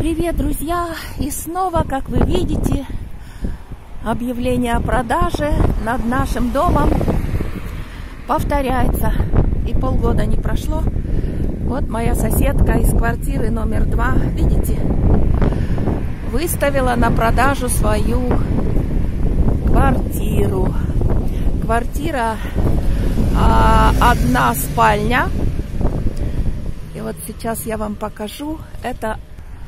Привет, друзья! И снова, как вы видите, объявление о продаже над нашим домом повторяется. И полгода не прошло. Вот моя соседка из квартиры номер 2, видите, выставила на продажу свою квартиру. Квартира одна спальня. И вот сейчас я вам покажу. Это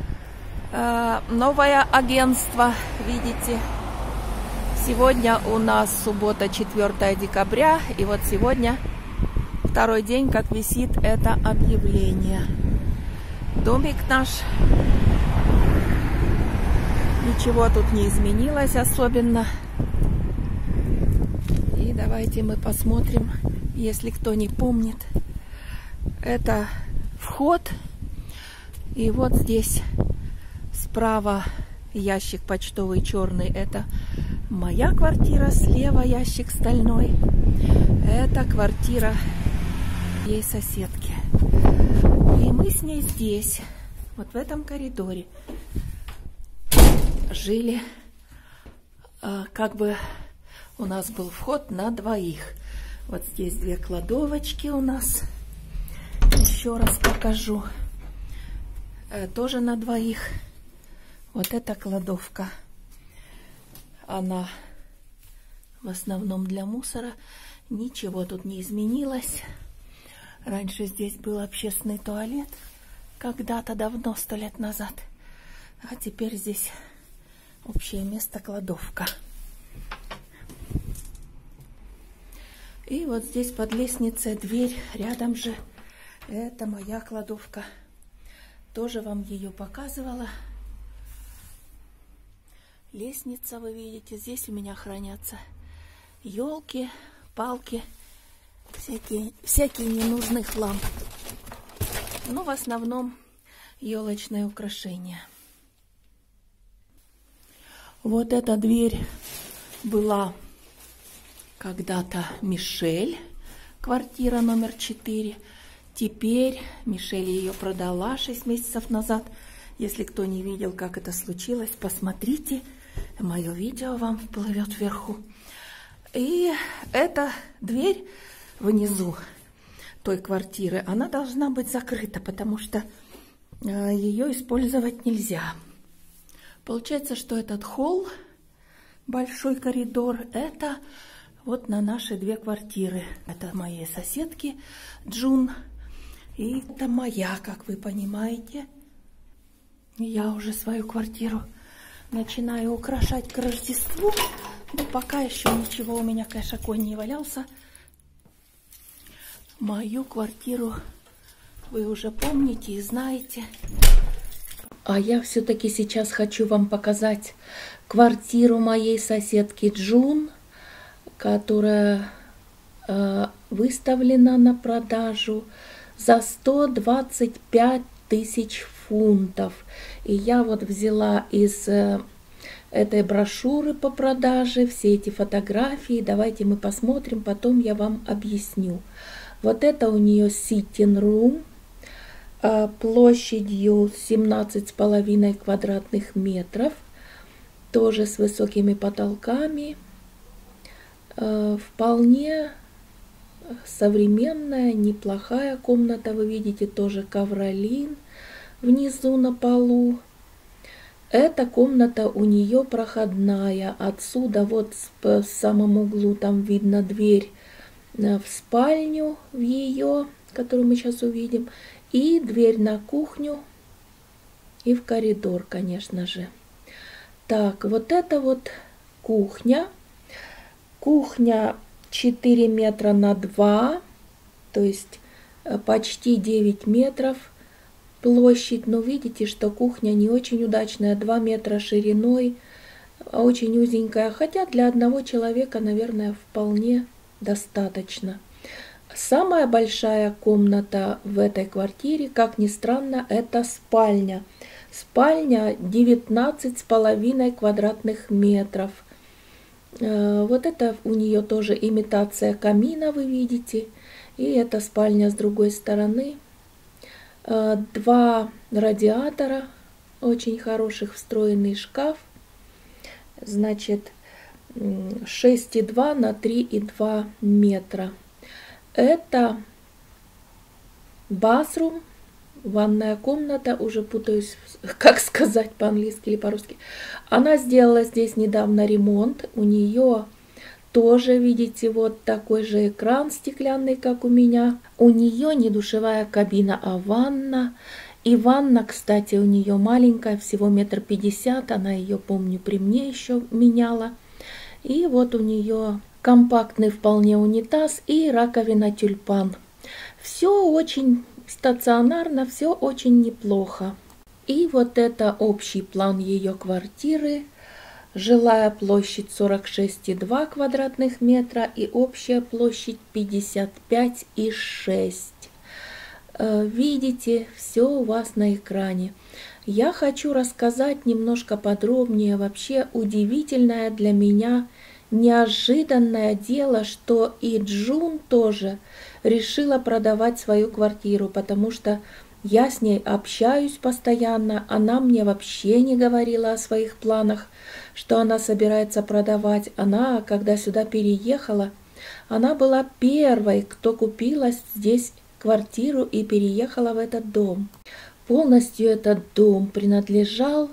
новое агентство, видите. Сегодня у нас суббота, 4 декабря. И вот сегодня второй день, как висит это объявление. Домик наш. Ничего тут не изменилось особенно. И давайте мы посмотрим, если кто не помнит. Это вход. И вот здесь справа ящик почтовый черный. Это моя квартира. Слева ящик стальной. Это квартира моей соседки. И мы с ней здесь, вот в этом коридоре, жили. Как бы у нас был вход на двоих. Вот здесь две кладовочки у нас. Еще раз покажу. Тоже на двоих. Вот эта кладовка. Она в основном для мусора. Ничего тут не изменилось. Раньше здесь был общественный туалет. Когда-то давно, 100 лет назад. А теперь здесь общее место, кладовка. И вот здесь под лестницей дверь. Рядом же это моя кладовка. Тоже вам ее показывала. Лестница, вы видите, здесь у меня хранятся елки, палки, всякие ненужный хлам. Ну, в основном елочные украшения. Вот эта дверь была когда-то Мишель, квартира номер 4. Теперь Мишель ее продала 6 месяцев назад. Если кто не видел, как это случилось, посмотрите. Мое видео вам всплывет вверху. И эта дверь внизу той квартиры, она должна быть закрыта, потому что ее использовать нельзя. Получается, что этот холл, большой коридор, это вот на наши две квартиры. Это моей соседки Джун. И это моя, как вы понимаете. Я уже свою квартиру начинаю украшать к Рождеству. Но пока еще ничего у меня, конечно, конь не валялся. Мою квартиру вы уже помните и знаете. А я все-таки сейчас хочу вам показать квартиру моей соседки Джун, которая выставлена на продажу за 125 тысяч фунтов. И я вот взяла из этой брошюры по продаже все эти фотографии. Давайте мы посмотрим, потом я вам объясню. Вот это у нее sitting room площадью 17,5 квадратных метров. Тоже с высокими потолками. Вполне современная, неплохая комната. Вы видите, тоже ковролин внизу на полу. Эта комната у нее проходная. Отсюда вот в самом углу там видно дверь в спальню, в ее, которую мы сейчас увидим. И дверь на кухню и в коридор, конечно же. Так, вот это вот кухня. Кухня 4 метра на 2, то есть почти 9 метров площадь. Но видите, что кухня не очень удачная, 2 метра шириной, очень узенькая. Хотя для одного человека, наверное, вполне достаточно. Самая большая комната в этой квартире, как ни странно, это спальня. Спальня 19,5 квадратных метров. Вот это у нее тоже имитация камина, вы видите. И это спальня с другой стороны. 2 радиатора очень хороших, встроенный шкаф. Значит, 6,2 на 3,2 метра. Это bathroom, ванная комната, уже путаюсь, как сказать по-английски или по-русски. Она сделала здесь недавно ремонт. У нее тоже, видите, вот такой же экран стеклянный, как у меня. У нее не душевая кабина, а ванна. И ванна, кстати, у нее маленькая, всего 1,50 м. Она ее, помню, при мне еще меняла. И вот у нее компактный вполне унитаз и раковина тюльпан. Все очень стационарно, все очень неплохо. И вот это общий план ее квартиры. Жилая площадь 46,2 квадратных метра и общая площадь 55,6. Видите, все у вас на экране. Я хочу рассказать немножко подробнее. Вообще удивительное для меня, неожиданное дело, что и Джун тоже решила продавать свою квартиру, потому что я с ней общаюсь постоянно. Она мне вообще не говорила о своих планах, что она собирается продавать. Она, когда сюда переехала, она была первой, кто купила здесь квартиру и переехала в этот дом. Полностью этот дом принадлежал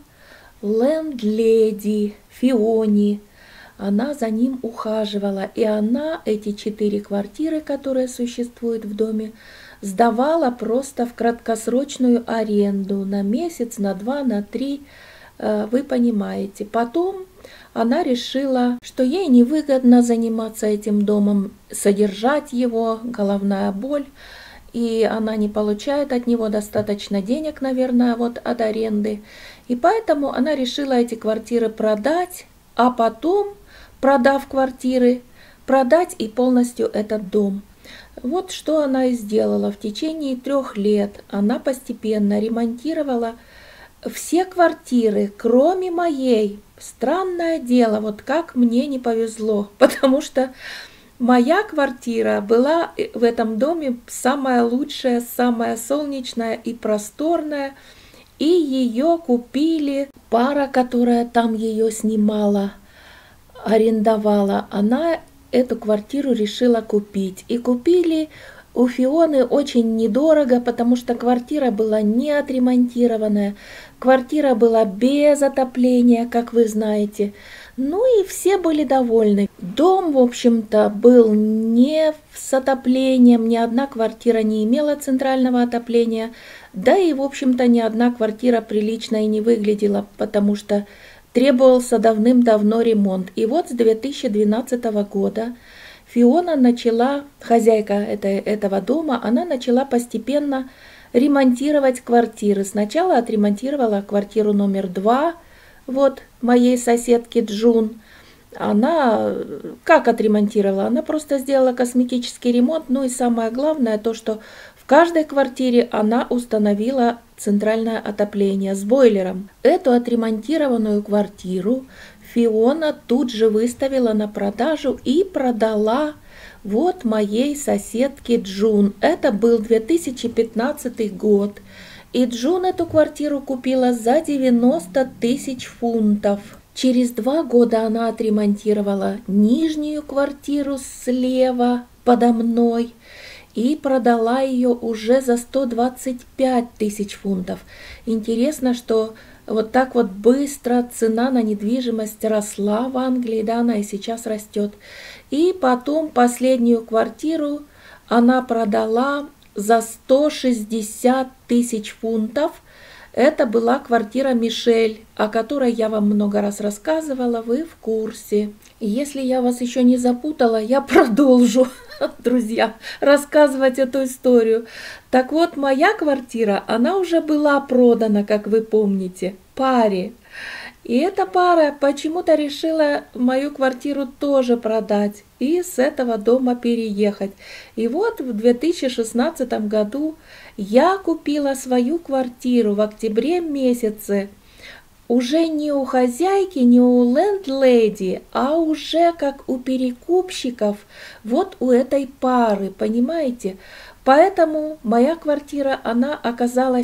лендледи Фионе. Она за ним ухаживала, и она эти 4 квартиры, которые существуют в доме, сдавала просто в краткосрочную аренду на месяц, на 2, на 3, вы понимаете. Потом она решила, что ей невыгодно заниматься этим домом, содержать его, головная боль, и она не получает от него достаточно денег, наверное, вот от аренды. И поэтому она решила эти квартиры продать, а потом, продав квартиры, продать и полностью этот дом. Вот что она и сделала. В течение 3 лет она постепенно ремонтировала все квартиры, кроме моей. Странное дело, вот как мне не повезло, потому что моя квартира была в этом доме самая лучшая, самая солнечная и просторная, и ее купили пара, которая там ее снимала, арендовала. Она эту квартиру решила купить. И купили у Фионы очень недорого, потому что квартира была не отремонтированная, квартира была без отопления, как вы знаете. Ну и все были довольны. Дом, в общем-то, был не с отоплением, ни одна квартира не имела центрального отопления, да и, в общем-то, ни одна квартира прилично и не выглядела, потому что требовался давным-давно ремонт. И вот с 2012 года Фиона начала, хозяйка этого дома, она начала постепенно ремонтировать квартиры. Сначала отремонтировала квартиру номер 2, вот моей соседки Джун. Она как отремонтировала? Она просто сделала косметический ремонт. Ну и самое главное, то, что в каждой квартире она установила центральное отопление с бойлером. Эту отремонтированную квартиру Фиона тут же выставила на продажу и продала вот моей соседке Джун. Это был 2015 год. И Джун эту квартиру купила за 90 тысяч фунтов. Через 2 года она отремонтировала нижнюю квартиру слева подо мной и продала ее уже за 125 тысяч фунтов. Интересно, что вот так вот быстро цена на недвижимость росла в Англии, да, она и сейчас растет. И потом последнюю квартиру она продала за 160 тысяч фунтов. Это была квартира Мишель, о которой я вам много раз рассказывала, вы в курсе. И если я вас еще не запутала, я продолжу, друзья, рассказывать эту историю. Так вот, моя квартира, она уже была продана, как вы помните, паре. И эта пара почему-то решила мою квартиру тоже продать и с этого дома переехать. И вот в 2016 году я купила свою квартиру в октябре месяце. Уже не у хозяйки, не у лендледи, а уже как у перекупщиков, вот у этой пары, понимаете? Поэтому моя квартира, она оказалась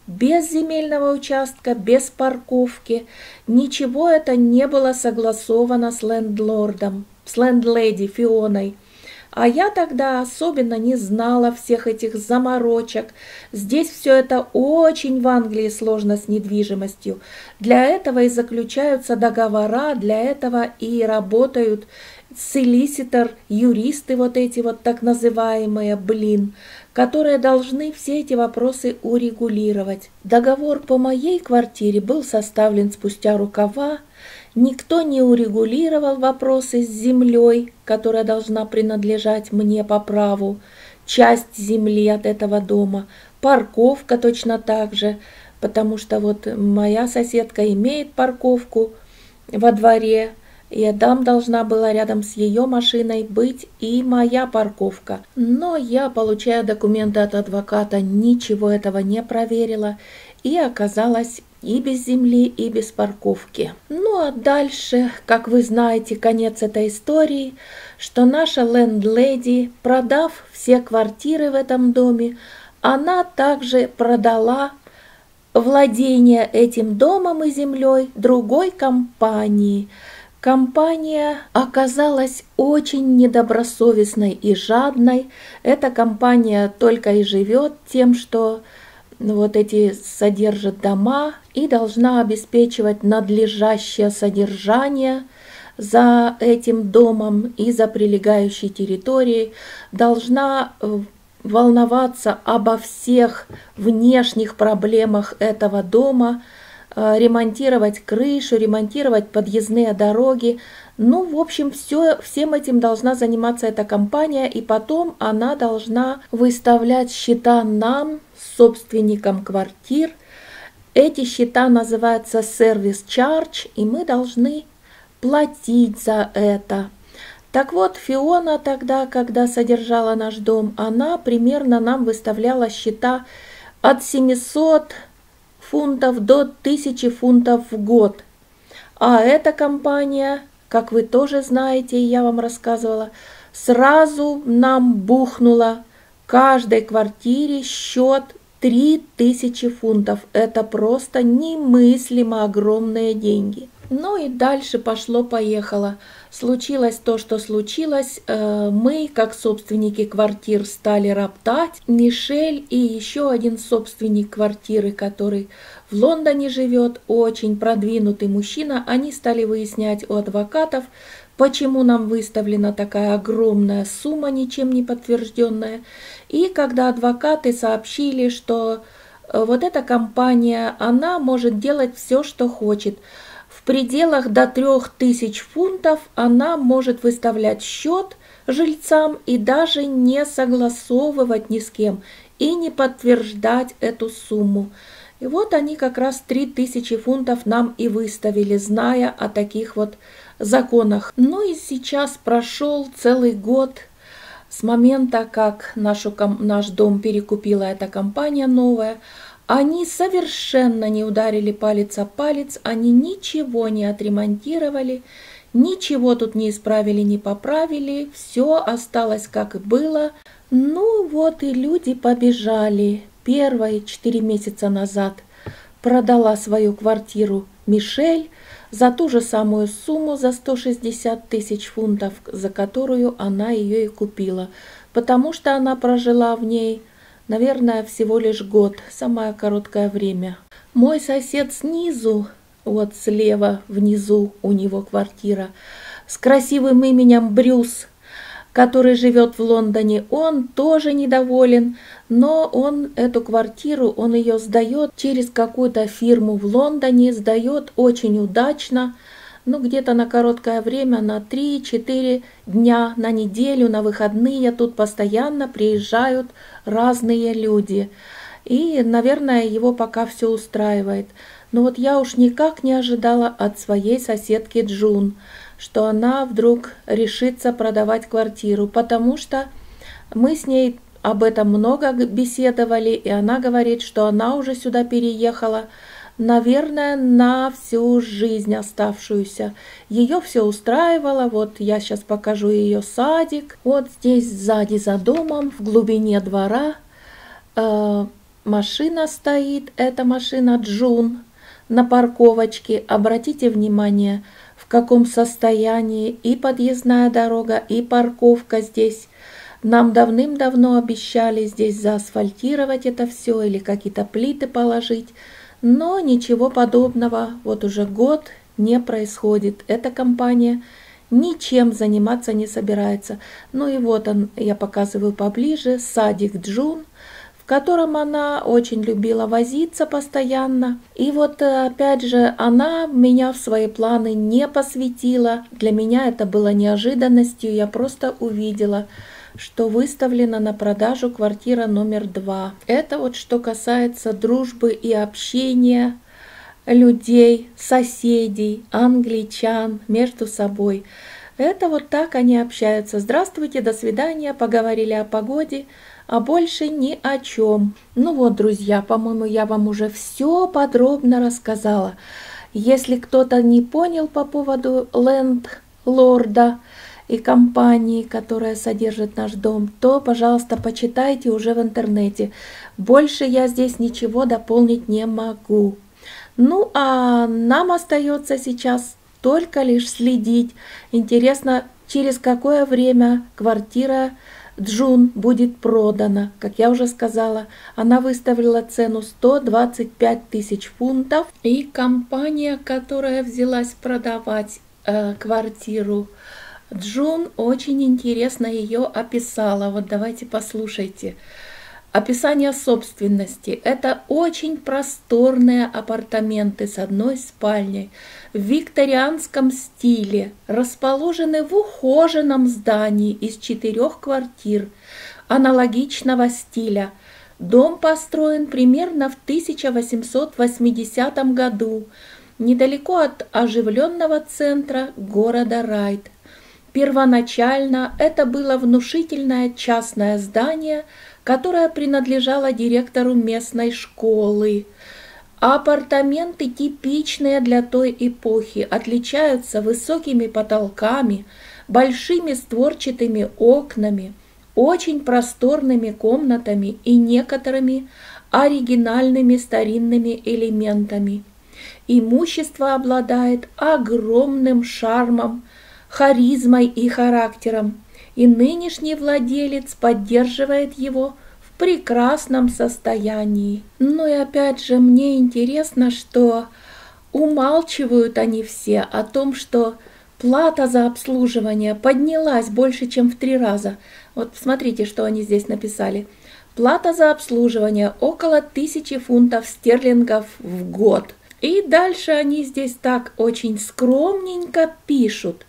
без земельного участка, без парковки. Ничего это не было согласовано с лендлордом, с лендледи Фионой. А я тогда особенно не знала всех этих заморочек. Здесь все это очень в Англии сложно с недвижимостью. Для этого и заключаются договора, для этого и работают солиситор, юристы вот эти вот так называемые, которые должны все эти вопросы урегулировать. Договор по моей квартире был составлен спустя рукава. Никто не урегулировал вопросы с землей, которая должна принадлежать мне по праву, часть земли от этого дома, парковка точно так же, потому что вот моя соседка имеет парковку во дворе, и там должна была рядом с ее машиной быть и моя парковка. Но я, получая документы от адвоката, ничего этого не проверила и оказалась и без земли, и без парковки. Ну а дальше, как вы знаете, конец этой истории, что наша лендледи, продав все квартиры в этом доме, она также продала владение этим домом и землей другой компании. Компания оказалась очень недобросовестной и жадной. Эта компания только и живет тем, что вот эти содержит дома и должна обеспечивать надлежащее содержание за этим домом и за прилегающей территорией, должна волноваться обо всех внешних проблемах этого дома, ремонтировать крышу, ремонтировать подъездные дороги. Ну, в общем, всем этим должна заниматься эта компания, и потом она должна выставлять счета нам, собственникам квартир. Эти счета называются service charge, и мы должны платить за это. Так вот, Фиона тогда, когда содержала наш дом, она примерно нам выставляла счета от 700 фунтов до 1000 фунтов в год. А эта компания, как вы тоже знаете, я вам рассказывала, сразу нам бухнула каждой квартире счет 3000 фунтов. Это просто немыслимо огромные деньги. Ну и дальше пошло-поехало. Случилось то, что случилось. Мы, как собственники квартир, стали роптать. Мишель и еще один собственник квартиры, который в Лондоне живет, очень продвинутый мужчина, они стали выяснять у адвокатов, почему нам выставлена такая огромная сумма, ничем не подтвержденная. И когда адвокаты сообщили, что вот эта компания, она может делать все, что хочет. В пределах до 3000 фунтов она может выставлять счет жильцам и даже не согласовывать ни с кем и не подтверждать эту сумму. И вот они как раз 3000 фунтов нам и выставили, зная о таких вот законах. Ну и сейчас прошел целый год с момента, как наш дом перекупила эта компания новая. Они совершенно не ударили палец о палец, они ничего не отремонтировали, ничего тут не исправили, не поправили, все осталось как и было. Ну вот и люди побежали. Первые 4 месяца назад продала свою квартиру Мишель за ту же самую сумму, за 160 тысяч фунтов, за которую она ее и купила, потому что она прожила в ней, наверное, всего лишь год, самое короткое время. Мой сосед снизу, вот слева внизу у него квартира, с красивым именем Брюс, который живет в Лондоне, он тоже недоволен, но он эту квартиру, он ее сдает через какую-то фирму в Лондоне, сдает очень удачно, ну где-то на короткое время, на 3-4 дня, на неделю, на выходные тут постоянно приезжают разные люди. И, наверное, его пока все устраивает. Но вот я уж никак не ожидала от своей соседки Джун, что она вдруг решится продавать квартиру, потому что мы с ней об этом много беседовали, и она говорит, что она уже сюда переехала, наверное, на всю жизнь оставшуюся. Ее все устраивало. Вот я сейчас покажу ее садик. Вот здесь сзади за домом, в глубине двора, машина стоит, это машина Джун на парковочке. Обратите внимание, в каком состоянии и подъездная дорога, и парковка здесь. Нам давным-давно обещали здесь заасфальтировать это все или какие-то плиты положить, но ничего подобного вот уже год не происходит. Эта компания ничем заниматься не собирается. Ну и вот он, я показываю поближе, садик Джун, в котором она очень любила возиться постоянно. И вот опять же, она меня в свои планы не посвятила. Для меня это было неожиданностью. Я просто увидела, что выставлена на продажу квартира номер 2. Это вот что касается дружбы и общения людей, соседей, англичан между собой. Это вот так они общаются. Здравствуйте, до свидания, поговорили о погоде, а больше ни о чем. Ну вот, друзья, по-моему, я вам уже все подробно рассказала. Если кто-то не понял по поводу лендлорда и компании, которая содержит наш дом, то, пожалуйста, почитайте уже в интернете. Больше я здесь ничего дополнить не могу. Ну, а нам остается сейчас только лишь следить. Интересно, через какое время квартира Джун будет продана. Как я уже сказала, она выставила цену 125 тысяч фунтов. И компания, которая взялась продавать квартиру Джун, очень интересно ее описала. Вот давайте послушайте. Описание собственности. Это очень просторные апартаменты с одной спальней в викторианском стиле, расположены в ухоженном здании из 4 квартир аналогичного стиля. Дом построен примерно в 1880 году, недалеко от оживленного центра города Райт. Первоначально это было внушительное частное здание, которое принадлежало директору местной школы. Апартаменты, типичные для той эпохи, отличаются высокими потолками, большими створчатыми окнами, очень просторными комнатами и некоторыми оригинальными старинными элементами. Имущество обладает огромным шармом, харизмой и характером, и нынешний владелец поддерживает его в прекрасном состоянии. Ну и опять же, мне интересно, что умалчивают они все о том, что плата за обслуживание поднялась больше, чем в 3 раза. Вот смотрите, что они здесь написали. Плата за обслуживание около 1000 фунтов стерлингов в год. И дальше они здесь так очень скромненько пишут.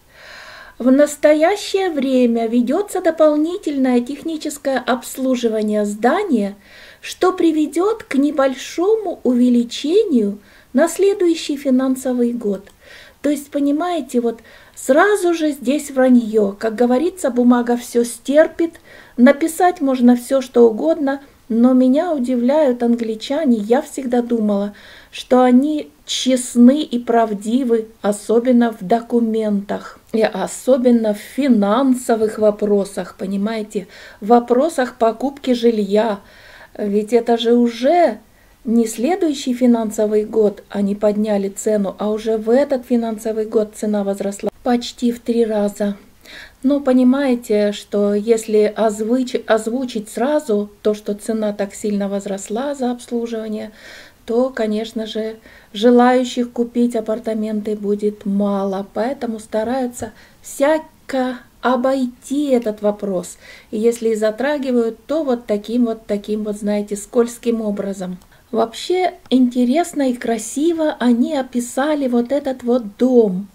В настоящее время ведется дополнительное техническое обслуживание здания, что приведет к небольшому увеличению на следующий финансовый год. То есть, понимаете, вот сразу же здесь вранье. Как говорится, бумага все стерпит, написать можно все, что угодно, но меня удивляют англичане. Я всегда думала, что они честны и правдивы, особенно в документах, и особенно в финансовых вопросах, понимаете, в вопросах покупки жилья. Ведь это же уже не следующий финансовый год они подняли цену, а уже в этот финансовый год цена возросла почти в 3 раза. Но понимаете, что если озвучить сразу то, что цена так сильно возросла за обслуживание, то, конечно же, желающих купить апартаменты будет мало. Поэтому стараются всяко обойти этот вопрос. И если и затрагивают, то вот таким, знаете, скользким образом. Вообще интересно и красиво они описали вот этот вот дом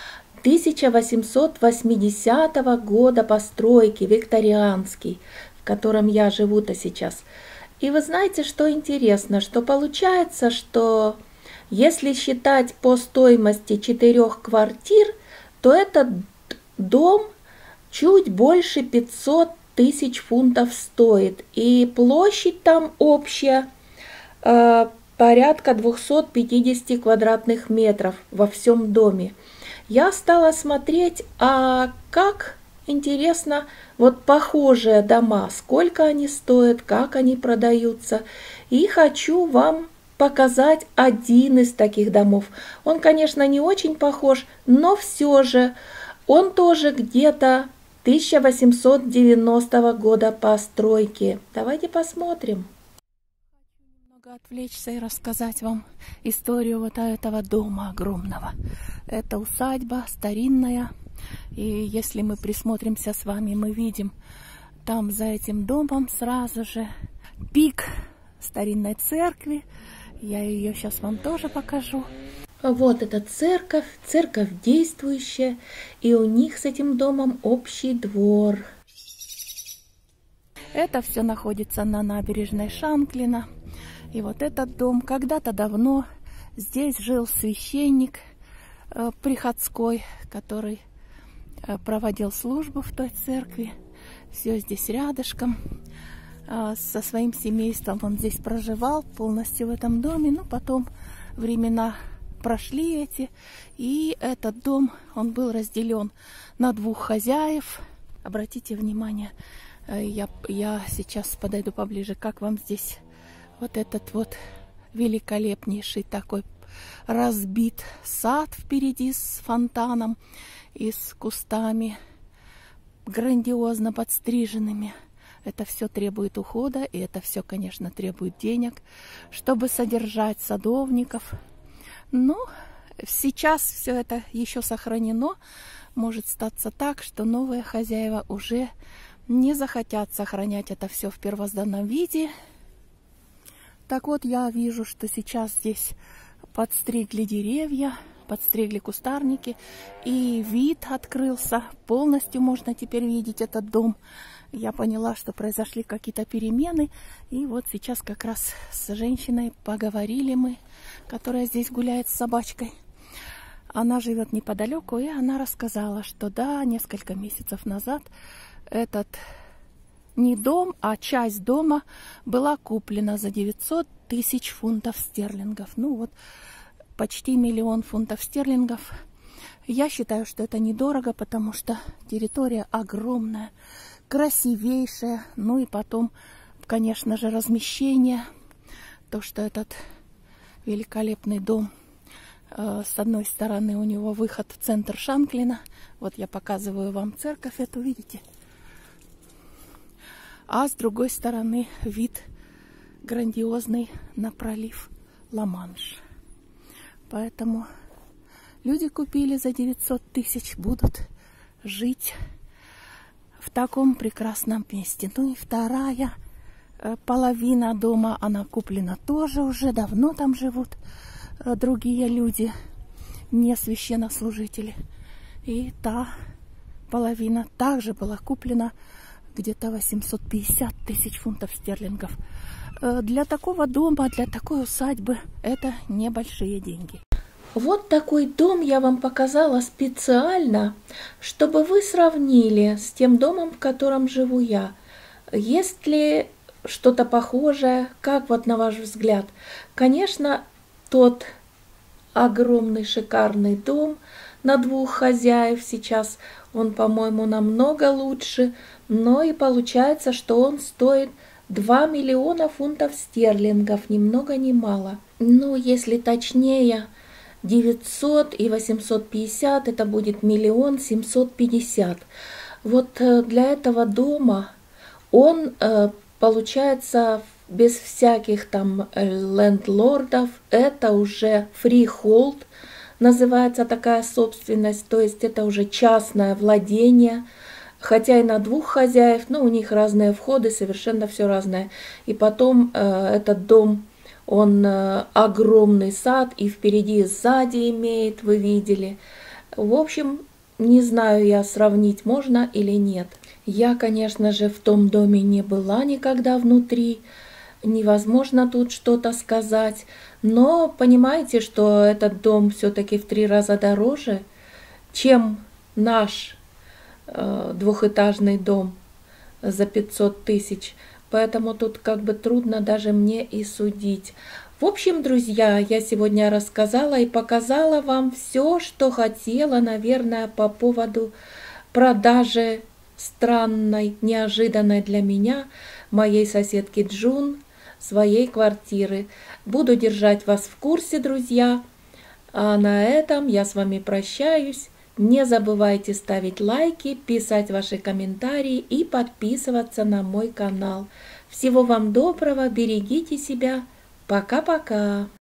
1880 года постройки, викторианский, в котором я живу-то сейчас. И вы знаете, что интересно, что получается, что если считать по стоимости 4 квартир, то этот дом чуть больше 500 тысяч фунтов стоит. И площадь там общая порядка 250 квадратных метров во всем доме. Я стала смотреть, а как Интересно, вот похожие дома, сколько они стоят, как они продаются. И хочу вам показать один из таких домов. Он, конечно, не очень похож, но все же он тоже где-то 1890 года постройки. Давайте посмотрим. Немного отвлечься и рассказать вам историю вот этого дома огромного. Это усадьба старинная. И если мы присмотримся с вами, мы видим там за этим домом сразу же пик старинной церкви. Я ее сейчас вам тоже покажу. Вот эта церковь, церковь действующая, и у них с этим домом общий двор. Это все находится на набережной Шанклина. И вот этот дом, когда-то давно здесь жил священник приходской, который проводил службу в той церкви. Все здесь рядышком. Со своим семейством он здесь проживал полностью в этом доме. Но потом времена прошли эти. И этот дом, он был разделен на двух хозяев. Обратите внимание, я сейчас подойду поближе, как вам здесь вот этот вот великолепнейший такой разбит сад впереди с фонтаном и с кустами грандиозно подстриженными. Это все требует ухода, и это все, конечно, требует денег, чтобы содержать садовников. Но сейчас все это еще сохранено. Может статься так, что новые хозяева уже не захотят сохранять это все в первозданном виде. Так вот, я вижу, что сейчас здесь подстригли деревья, подстригли кустарники, и вид открылся. Полностью можно теперь видеть этот дом. Я поняла, что произошли какие-то перемены. И вот сейчас как раз с женщиной поговорили мы, которая здесь гуляет с собачкой. Она живет неподалеку, и она рассказала, что да, несколько месяцев назад этот не дом, а часть дома была куплена за 900 тысяч фунтов стерлингов. Ну вот, почти 1 миллион фунтов стерлингов. Я считаю, что это недорого, потому что территория огромная, красивейшая. Ну и потом, конечно же, размещение. То, что этот великолепный дом, с одной стороны у него выход в центр Шанклина. Вот я показываю вам церковь эту, видите? А с другой стороны вид грандиозный на пролив Ла-Манш. Поэтому люди купили за 900 тысяч, будут жить в таком прекрасном месте. Ну и вторая половина дома, она куплена тоже уже, давно там живут другие люди, не священнослужители. И та половина также была куплена где-то 850 тысяч фунтов стерлингов. Для такого дома, для такой усадьбы это небольшие деньги. Вот такой дом я вам показала специально, чтобы вы сравнили с тем домом, в котором живу я. Есть ли что-то похожее? Как вот на ваш взгляд? Конечно, тот огромный шикарный дом на двух хозяев сейчас, он, по-моему, намного лучше, но и получается, что он стоит 2 миллиона фунтов стерлингов, ни много ни мало. Ну, если точнее, 900 и 850, это будет 1 750 000. Вот для этого дома он получается без всяких там лендлордов, это уже freehold, называется такая собственность, то есть это уже частное владение, хотя и на двух хозяев, но у них разные входы, совершенно все разное. И потом этот дом, он огромный сад, и впереди и сзади имеет, вы видели. В общем, не знаю я, сравнить можно или нет. Я, конечно же, в том доме не была никогда внутри, невозможно тут что-то сказать, но понимаете, что этот дом все-таки в 3 раза дороже, чем наш двухэтажный дом за 500 тысяч, поэтому тут как бы трудно даже мне и судить. В общем, друзья, я сегодня рассказала и показала вам все, что хотела, наверное, по поводу продажи странной, неожиданной для меня, моей соседки Джун, своей квартиры. Буду держать вас в курсе, друзья. А на этом я с вами прощаюсь. Не забывайте ставить лайки, писать ваши комментарии и подписываться на мой канал. Всего вам доброго, берегите себя. Пока-пока.